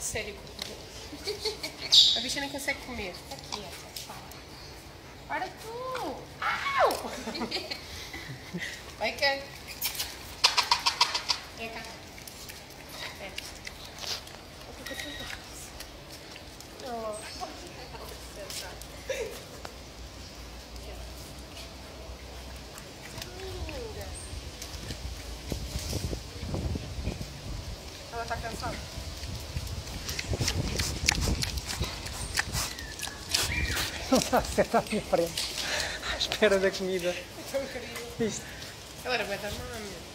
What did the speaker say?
sério. A bicha nem consegue comer. Está quieta. Para tu! Au! Vai cá. Vem cá. É. O que tu faz? Oh. Ela está cansada? Não está a sentar à minha frente, à espera da comida. Tão querido. Isto. Ela era bué da mãe.